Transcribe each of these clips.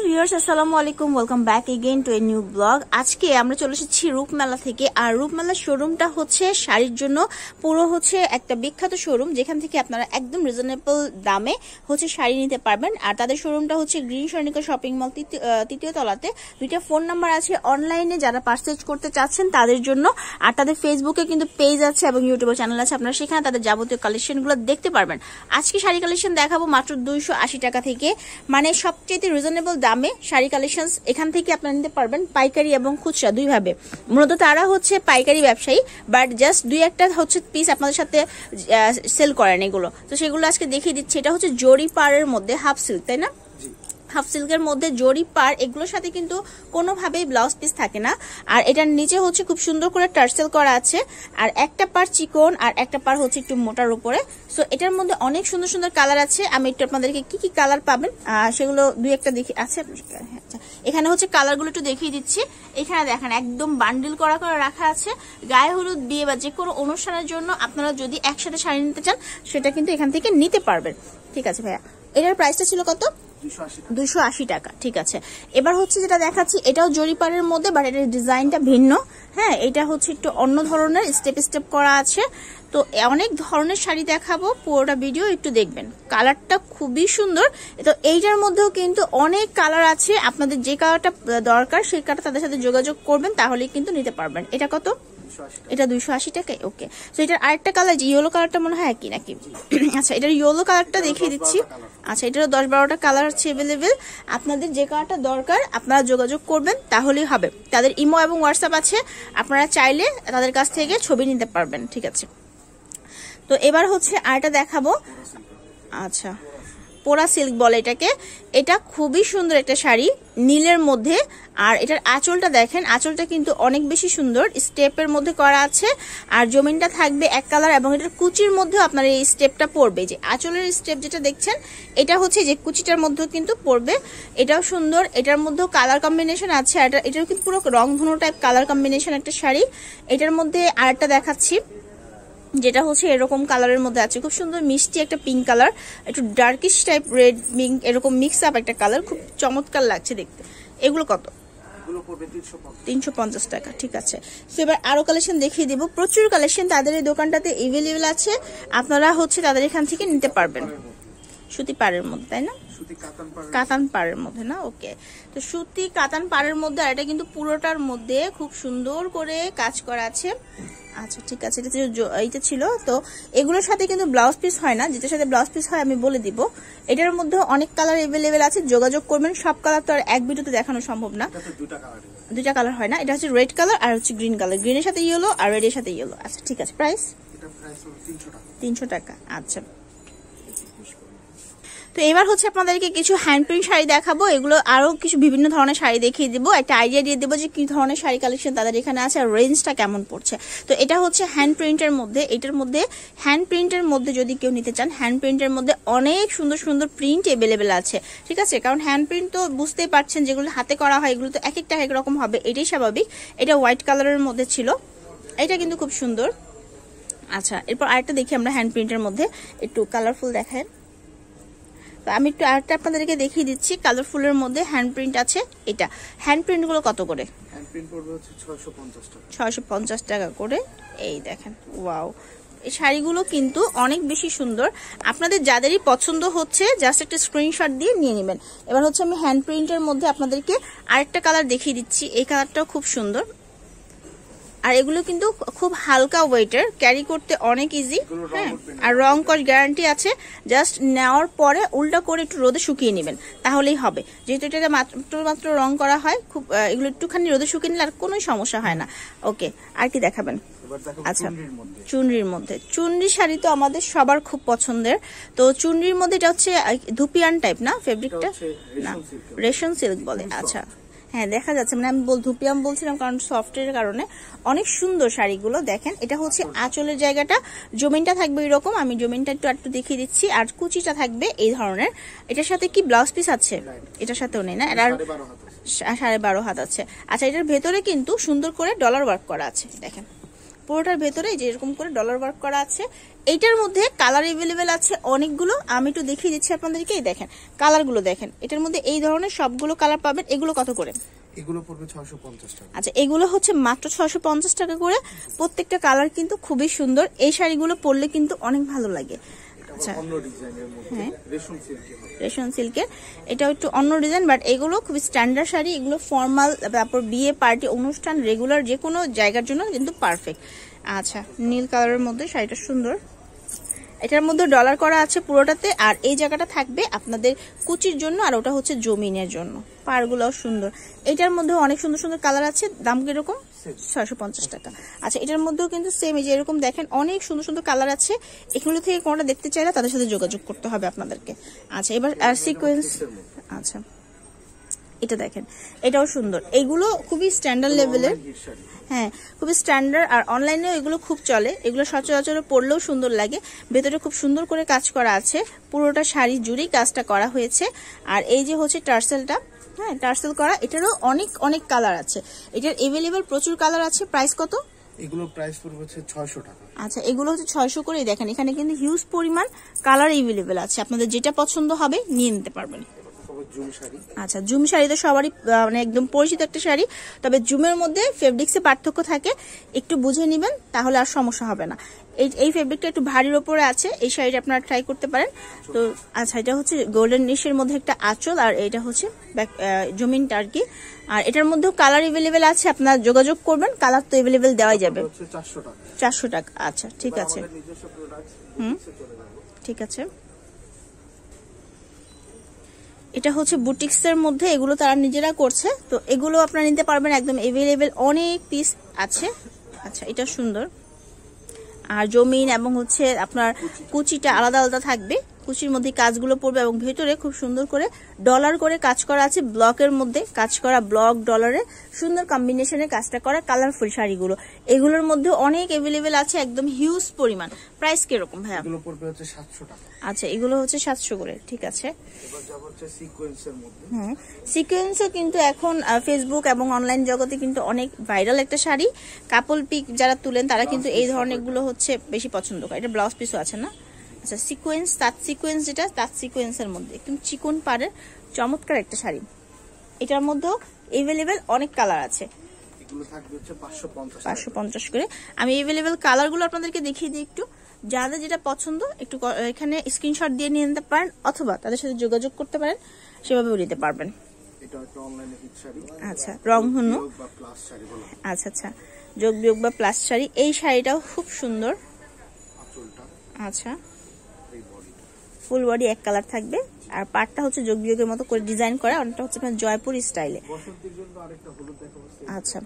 Viewers আসসালামু আলাইকুম, welcome back again to a new blog. আজকে আমরা চলে এসেছি রূপমেলা থেকে। আর রূপমেলার শোরুমটা হচ্ছে শাড়ির জন্য পুরো হচ্ছে একটা বিখ্যাত শোরুম, যেখান থেকে আপনারা একদম রিজনেবল দামে হচ্ছে শাড়ি নিতে পারবেন। আর তাদের শোরুমটা হচ্ছে গ্রিন স্বর্ণিকা শপিং মল তৃতীয় তলাতে। দুইটা ফোন নাম্বার আছে অনলাইনে যারা পারচেজ করতে চাচ্ছেন তাদের জন্য। আর তাদের ফেসবুকে কিন্তু পেজ আছে এবং ইউটিউবে চ্যানেল আছে, আপনারা সেখানে তাদের যাবতীয় কালেকশনগুলো দেখতে পারবেন। আজকে শাড়ি কালেকশন দেখাবো মাত্র 280 টাকা থেকে, মানে সবচেয়ে রিজনেবল দামে শাড়ি কালেকশন এখান থেকে আপনারা নিতে পারবেন, পাইকারি এবং খুচরা দুইভাবে। মূলত তারা হচ্ছে পাইকারি ব্যবসায়ী, বাট জাস্ট দুই একটা হচ্ছে পিস আপনাদের সাথে সেল করেন এগুলো। তো সেগুলো আজকে দেখিয়ে দিচ্ছি। এটা হচ্ছে জরি পাড়ের মধ্যে হাফ সিল্ক, তাই না? হাফ সিল্কের মধ্যে জরি পার, এগুলোর সাথে কিন্তু কোনোভাবেই ব্লাউজ পিস থাকে না। আর এটার নিচে হচ্ছে খুব সুন্দর করে টার্সেল করা আছে। আর একটা পার চিকন আর একটা পার হচ্ছে একটু মোটার উপরে। সো এটার মধ্যে অনেক সুন্দর সুন্দর কালার আছে। আমি একটু আপনাদেরকে কি কি কালার পাবেন সেগুলো দুই একটা দেখি আছে। আচ্ছা, এখানে হচ্ছে কালারগুলো একটু দেখিয়ে দিচ্ছি। এখানে দেখেন একদম বান্ডিল করা করে রাখা আছে। গায়ে হলুদ, বিয়ে বা যে কোনো অনুষ্ঠানের জন্য আপনারা যদি একসাথে শাড়ি নিতে চান সেটা কিন্তু এখান থেকে নিতে পারবেন। ঠিক আছে ভাইয়া, এটার প্রাইসটা ছিল কত? 280 টাকা। ঠিক আছে, এবার হচ্ছে যেটা দেখাচ্ছি এটাও জরিপারের মধ্যে, বাট এটার ডিজাইনটা ভিন্ন। হ্যাঁ, এটা হচ্ছে একটু অন্য ধরনের, স্টেপ স্টেপ করা আছে। তো অনেক ধরনের শাড়ি দেখাবো, পুরোটা ভিডিও একটু দেখবেন। কালারটা খুবই সুন্দর। তো এইটার মধ্যেও কিন্তু অনেক কালার আছে, আপনাদের যে কালারটা দরকার সেই কালারটা তাদের সাথে যোগাযোগ করবেন, তাহলেই কিন্তু নিতে পারবেন। এটা কত? এটা 280 টাকায়। ওকে, তো এটার আরেকটা কালার ইয়েলো কালারটা মনে হয় একই নাকি? আচ্ছা, এটার ইয়েলো কালারটা দেখিয়ে দিচ্ছি। আচ্ছা, এটারও 10-12টা কালার আছে অ্যাভেলেবেল। আপনাদের যে কালারটা দরকার আপনারা যোগাযোগ করবেন, তাহলেই হবে। তাদের ইমো এবং হোয়াটসঅ্যাপ আছে, আপনারা চাইলে তাদের কাছ থেকে ছবি নিতে পারবেন। ঠিক আছে, তো এবার হচ্ছে আরেকটা দেখাবো। আচ্ছা, পোড়া সিল্ক বলে এটাকে। এটা খুবই সুন্দর একটা শাড়ি নীলের মধ্যে। আর এটার আঁচলটা দেখেন, আঁচলটা কিন্তু অনেক বেশি সুন্দর, স্টেপের মধ্যে করা আছে। আর জমিনটা থাকবে এক কালার, এবং এটার কুচির মধ্যেও আপনার এই স্টেপটা পড়বে। যে আঁচলের স্টেপ যেটা দেখছেন এটা হচ্ছে যে কুচিটার মধ্যেও কিন্তু পড়বে। এটাও সুন্দর, এটার মধ্যেও কালার কম্বিনেশন আছে। এটার কিন্তু পুরো রংধনু টাইপ কালার কম্বিনেশন একটা শাড়ি। এটার মধ্যে আরেকটা দেখাচ্ছি যেটা হচ্ছে এরকম কালারের মধ্যে আছে, খুব সুন্দর মিষ্টি একটা পিঙ্ক কালার, একটু ডার্কিশ টাইপ রেড পিঙ্ক, এরকম মিক্স আপ একটা কালার, খুব চমৎকার লাগছে দেখতে। এগুলো কত? 350 টাকা। ঠিক আছে, তো এবার আরো কালেকশন দেখিয়ে দিব। প্রচুর কালেকশন তাদের এই দোকানটাতে এভেলেবেল আছে, আপনারা হচ্ছে তাদের এখান থেকে নিতে পারবেন। সুতি পাড়ের মধ্যে, তাই না? কাতান পাড়ের মধ্যে না? ওকে, তো সুতি কাতান পাড়ের মধ্যে। আর এটা কিন্তু পুরোটার মধ্যে খুব সুন্দর করে কাজ করা আছে। আচ্ছা, ঠিক আছে, এইটা ছিল। তো এগুলোর সাথে কিন্তু ব্লাউজ পিস হয় না, যেটার সাথে ব্লাউজ পিস হয় আমি বলে দিব। এটার মধ্যে অনেক কালার এভেলেবেল আছে, যোগাযোগ করবেন। সব কালার তো আর এক ভিডিওতে দেখানো সম্ভব না, দুইটা কালার হয় না। এটা হচ্ছে রেড কালার আর হচ্ছে গ্রিন কালার, গ্রিনের সাথে ইয়েলো আর রেডের সাথে ইয়েলো। আচ্ছা, ঠিক আছে, প্রাইস 300 টাকা। আচ্ছা, তো এবার হচ্ছে আপনাদেরকে কিছু হ্যান্ড প্রিন্ট শাড়ি দেখাবো। এগুলো আরো কিছু বিভিন্ন ধরনের শাড়ি দেখিয়ে দিব, একটা আইডিয়া দিয়ে দেবো যে কি ধরনের শাড়ি কালেকশন তাদের এখানে আছে আর রেঞ্জটা কেমন পড়ছে। তো এটা হচ্ছে হ্যান্ড প্রিন্টের মধ্যে। এটার মধ্যে হ্যান্ড প্রিন্টের মধ্যে যদি কেউ নিতে চান, হ্যান্ড প্রিন্টের মধ্যে অনেক সুন্দর সুন্দর প্রিন্ট এভেলেবেল আছে। ঠিক আছে, কারণ হ্যান্ড প্রিন্ট তো বুঝতেই পারছেন যেগুলো হাতে করা হয় এগুলো তো এক একটা এক রকম হবে, এটাই স্বাভাবিক। এটা হোয়াইট কালারের মধ্যে ছিল, এটা কিন্তু খুব সুন্দর। আচ্ছা, এরপর আরেকটা দেখি আমরা হ্যান্ড প্রিন্টের মধ্যে, একটু কালারফুল দেখায়। আমি একটু আরেকটা আপনাদেরকে দেখিয়ে দিচ্ছি, কালারফুলের মধ্যে হ্যান্ড প্রিন্ট আছে। এটা হ্যান্ড প্রিন্ট গুলো কত করে? হ্যান্ড প্রিন্ট পড়বে হচ্ছে 650 টাকা করে। এই দেখেন, ওয়াও, এই শাড়িগুলো কিন্তু অনেক বেশি সুন্দর। আপনাদের যাদেরই পছন্দ হচ্ছে জাস্ট একটা স্ক্রিনশট দিয়ে নিয়ে নেবেন। এবার হচ্ছে আমি হ্যান্ড প্রিন্টের মধ্যে আপনাদেরকে আরেকটা কালার দেখিয়ে দিচ্ছি। এই কালারটাও খুব সুন্দর। আর এগুলো কিন্তু খুব হালকা ওয়েটের, ক্যারি করতে অনেক ইজি। হ্যাঁ, আর রং কস গ্যারান্টি আছে। জাস্ট নেওয়ার পরে উল্টা করে একটু রোদে শুকিয়ে নেবেন, তাহলেই হবে। যেহেতু এটা মাত্র রং করা হয়, খুব এগুলো একটুখানি রোদে শুকিয়ে নিলে আর কোনো সমস্যা হয় না। ওকে, আর কি দেখাবেন? আচ্ছা, চুনরির মধ্যে। চুনরি শাড়ি তো আমাদের সবার খুব পছন্দের। তো চুনরির মধ্যে এটা হচ্ছে ধুপিয়ান টাইপ না ফেব্রিকটা? না, রেশম সিল্ক বলে। আচ্ছা, হ্যাঁ, দেখা যাচ্ছে, মানে আমি ধুপিয়াম বলছিলাম কারণ সফটের কারণে। অনেক সুন্দর শাড়িগুলো দেখেন। এটা হচ্ছে আঁচলের জায়গাটা, জমিনটা থাকবে এরকম, আমি জমিনটা একটু দেখিয়ে দিচ্ছি। আর কুচিটা থাকবে এই ধরনের। এটার সাথে কি ব্লাউজ পিস আছে? এটার সাথেও নেই না, এটা 12.5 হাত আছে। আচ্ছা, এটার ভেতরে কিন্তু সুন্দর করে ডলার ওয়ার্ক করা আছে, দেখেন পুরোটার ভেতরে যে এরকম করে ডলার ওয়ার্ক করা আছে। এইটার মধ্যে কালার अवेलेबल আছে অনেকগুলো, আমি একটু দেখিয়ে দিচ্ছি আপনাদেরকে। এই দেখেন কালারগুলো দেখেন, এটার মধ্যে এই ধরনের সবগুলো কালার পাবেন। এগুলো কত করে? এগুলো পড়বে 650 টাকা। আচ্ছা, এগুলো হচ্ছে মাত্র 650 টাকা করে। প্রত্যেকটা কালার কিন্তু খুবই সুন্দর, এই শাড়িগুলো পরলে কিন্তু অনেক ভালো লাগে। আচ্ছা, অন্য ডিজাইনের মধ্যে রেশম সিল্কের, রেশম সিল্কের, এটাও একটু অন্য ডিজাইন, বাট এগুলো খুবই স্ট্যান্ডার্ড শাড়ি। এগুলো ফর্মাল, তারপর বিয়ে, পার্টি, অনুষ্ঠান, রেগুলার যে কোনো জায়গার জন্য কিন্তু পারফেক্ট। আচ্ছা, নীল কালারের মধ্যে শাড়িটা সুন্দর, এটার মধ্যে ডলার করা আছে পুরোটাতে। আর এই জায়গাটা থাকবে আপনাদের কুচির জন্য, আর ওটা হচ্ছে জমিনের জন্য। পাড়গুলোও সুন্দর। এটার মধ্যে অনেক সুন্দর সুন্দর কালার আছে। দাম কিরকম? 650 টাকা। আচ্ছা, এটার মধ্যেও কিন্তু সেম, এই যে এরকম দেখেন অনেক সুন্দর সুন্দর কালার আছে। এগুলো থেকে কোনটা দেখতে চাইলে তাদের সাথে যোগাযোগ করতে হবে আপনাদেরকে। আচ্ছা, এবার আর সিকোয়েন্স, আচ্ছা এটা দেখেন, এটাও সুন্দর। এগুলো খুবই স্ট্যান্ডার্ড লেভেলের, হ্যাঁ খুবই স্ট্যান্ডার্ড। আর অনলাইনেও এগুলো খুব চলে, এগুলো সচরাচর পরলেও সুন্দর লাগে। ভেতরে খুব সুন্দর করে কাজ করা আছে, পুরোটা শাড়ি জুড়েই কাজটা করা হয়েছে। আর এই যে হচ্ছে টার্সেলটা, হ্যাঁ টার্সেল করা, এটারও অনেক অনেক কালার আছে। এটার अवेलेबल প্রচুর কালার আছে। প্রাইস কত? এগুলো প্রাইস পড়বে হচ্ছে 600 টাকা। আচ্ছা, এগুলো হচ্ছে 600 করে। দেখেন এখানে কিন্তু হিউজ পরিমাণ কালার अवेलेबल আছে, আপনাদের যেটা পছন্দ হবে নিয়ে নিতে পারবেন। আচ্ছা, জুম শাড়ি তো সবারই মানে একদম পরিচিত একটা শাড়ি, তবে জুমের মধ্যে ফেব্রিক্সে পার্থক্য থাকে, একটু বুঝে নেবেন তাহলে আর সমস্যা হবে না। এই ফেব্রিকটা একটু ভারীর ওপরে আছে, এই শাড়িটা আপনারা ট্রাই করতে পারেন। তো আচ্ছা, এটা হচ্ছে গোল্ডেন নিশের মধ্যে একটা আঁচল, আর এটা হচ্ছে জমিনটা আর কি। আর এটার মধ্যেও কালার अवेलेबल আছে, আপনারা যোগাযোগ করবেন, কালার তো अवेलेबल দেওয়াই যাবে। 400 টাকা। আচ্ছা ঠিক আছে, ঠিক আছে। এটা হচ্ছে বুটিক্সের মধ্যে, এগুলো তারা নিজেরা করছে, তো এগুলো আপনারা নিতে পারবেন, একদম अवेलेबल অনেক পিস আছে। আচ্ছা, এটা সুন্দর। আর জমিন এবং হচ্ছে আপনার কুচিটা আলাদা আলাদা থাকবে, কুচির মধ্যে কাজগুলো পড়বে এবং ভেতরে খুব সুন্দর করে ডলার করে কাজ করা আছে। ব্লকের মধ্যে কাজ করা, ব্লক ডলারে সুন্দর কম্বিনেশনে কাজটা করা কালারফুল শাড়িগুলো। এগুলোর মধ্যে অনেক अवेलेबल আছে, একদম হিউজ পরিমাণ। প্রাইস কিরকম ভাইয়া? এগুলো পড়বে হচ্ছে 700 টাকা। আচ্ছা, এগুলো হচ্ছে 700 করে, ঠিক আছে। এবার যাব হচ্ছে সিকোয়েন্সের মধ্যে। সিকোয়েন্সও কিন্তু এখন ফেসবুক এবং অনলাইন জগতে কিন্তু অনেক ভাইরাল একটা শাড়ি। কাপল পিক যারা তুলেন তারা কিন্তু এই ধরনের গুলো হচ্ছে বেশি পছন্দ করে। এটা ব্লাউজ পিসও আছে না? আচ্ছা, সিকোয়েন্স, তাঁত সিকোয়েন্স, যেটা তাঁত সিকোয়েন্সের মধ্যে একদম চিকন পাড়ের চমৎকার একটা শাড়ি। এটার মধ্যেও अवेलेबल অনেক কালার আছে। এগুলো থাকবে হচ্ছে 550 করে। আমি अवेलेबल কালারগুলো আপনাদেরকে দেখিয়ে দিই একটু, যাদের যেটা পছন্দ একটু এখানে স্ক্রিনশট দিয়ে নিয়ে নিতে পারেন, অথবা তাদের সাথে যোগাযোগ করতে পারেন, সেভাবেও নিতে পারবেন। এটা একটা অনলাইনে হিট শাড়ি। আচ্ছা, রংধনু, বা প্লাস শাড়ি বলা। আচ্ছা আচ্ছা, যোগ বিয়োগ বা প্লাস শাড়ি। এই শাড়িটাও খুব সুন্দর। আঁচলটা, আচ্ছা, এই বডিটা ফুল বডি এক কালার থাকবে, আর পাটটা হচ্ছে যোগ বিয়োগের মতো করে ডিজাইন করা, অনেকটা হচ্ছে আপনার জয়পুর স্টাইলে। বসন্তের জন্য আরেকটা হলুদ দেখাবো। আচ্ছা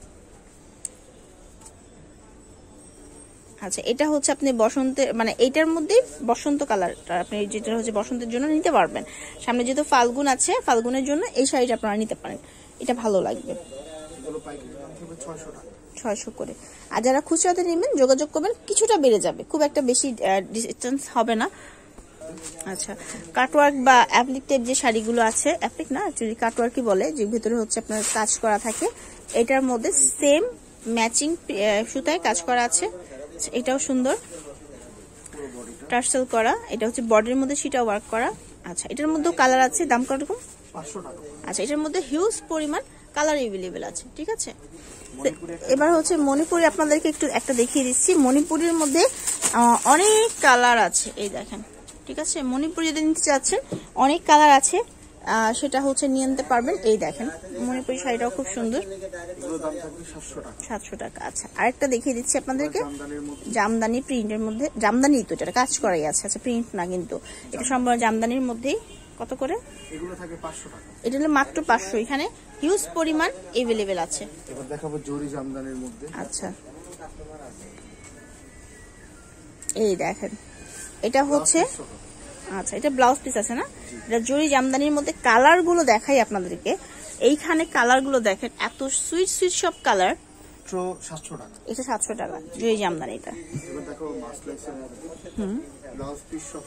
আচ্ছা, এটা হচ্ছে আপনি বসন্তের মানে এইটার মধ্যে বসন্ত কালারটা আপনি যেটা হচ্ছে বসন্তের জন্য নিতে পারবেন। সামনে যেহেতু ফাল্গুন আছে, ফাল্গুনের জন্য এই শাড়িটা আপনারা নিতে পারেন, এটা ভালো লাগবে। এগুলো পাইকারি দাম হবে 600 টাকা। 600 করে। আর যারা খুচরাতে নেবেন যোগাযোগ করবেন, কিছুটা বেড়ে যাবে, খুব একটা বেশি ডিস্টেন্স হবে না। আচ্ছা, কাটওয়ার্ক বা অ্যাপ্লিক টাইপ যে শাড়িগুলো আছে, অ্যাপ্লিক না অ্যাকচুয়ালি কাটওয়ার্কই বলে, যে ভিতরে হচ্ছে আপনার কাজ করা থাকে, এটার মধ্যে সেম ম্যাচিং সুতায় কাজ করা আছে। এটাও সুন্দর, টার্সেল করা, এটা হচ্ছে বডির মধ্যে সেটা ওয়ার্ক করা। আচ্ছা, এটার মধ্যেও কালার আছে, দাম কতরকম? 500 টাকা। আচ্ছা, এটার মধ্যে হিউজ পরিমাণ কালার अवेलेबल আছে, ঠিক আছে। এবার হচ্ছে মণিপুরি আপনাদেরকে একটু একটা দেখিয়ে দিচ্ছি। মণিপুরের মধ্যে অনেক কালার আছে, এই দেখেন, ঠিক আছে। মণিপুরি যদি নিতে চাচ্ছেন অনেক কালার আছে, সেটা হচ্ছে নিয়ে নিতে পারবেন। এই দেখেন মণিপুরি শাড়িটাও খুব সুন্দর, 700 টাকা। আচ্ছা, আরেকটা দেখিয়ে দিচ্ছি আপনাদেরকে, জামদানি প্রিন্টের মধ্যে, জামদানি তো এটা কাজ করাই আছে, আচ্ছা প্রিন্ট না কিন্তু, এটা সম্পূর্ণ জামদানির মধ্যেই। কত করে? এগুলো থাকে 500 টাকা। এটা হলো মাত্র 500। এখানে হিউজ পরিমাণ अवेलेबल আছে। এবার দেখাবো জরি জামদানির মধ্যে। আচ্ছা, এই দেখেন, এটা হচ্ছে, আচ্ছা এটা ব্লাউজ পিস আছে না, এটা জরি জামদানির মধ্যে। কালার গুলো দেখাই আপনাদেরকে, এইখানে কালার গুলো দেখেন, এত সুইট সুইট সব কালার। 700 টাকা। এটা 700 টাকা জরি জামদানি। এটা এবার দেখো মাসলাইসের মধ্যে, ব্লাউজ পিস সহ।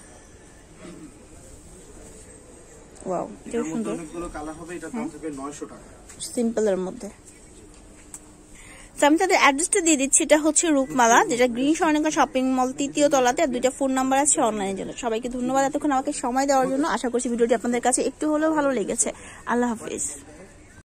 ওয়াও, এটা সুন্দর, অনেকগুলো কালার হবে। এটা দাম থাকবে 900 টাকা। সিম্পলের মধ্যে। তো আমি তাদের অ্যাড্রেসটা দিয়ে দিচ্ছি। এটা হচ্ছে রূপমালা, যেটা গ্রিন স্বর্ণিকা শপিং মল 3য় তলাতে, আর 2টা ফোন নাম্বার আছে অনলাইনের জন্য। সবাইকে ধন্যবাদ এতক্ষণ আমাকে সময় দেওয়ার জন্য। আশা করছি ভিডিওটি আপনাদের কাছে একটু হলেও ভালো লেগেছে। আল্লাহ হাফিজ।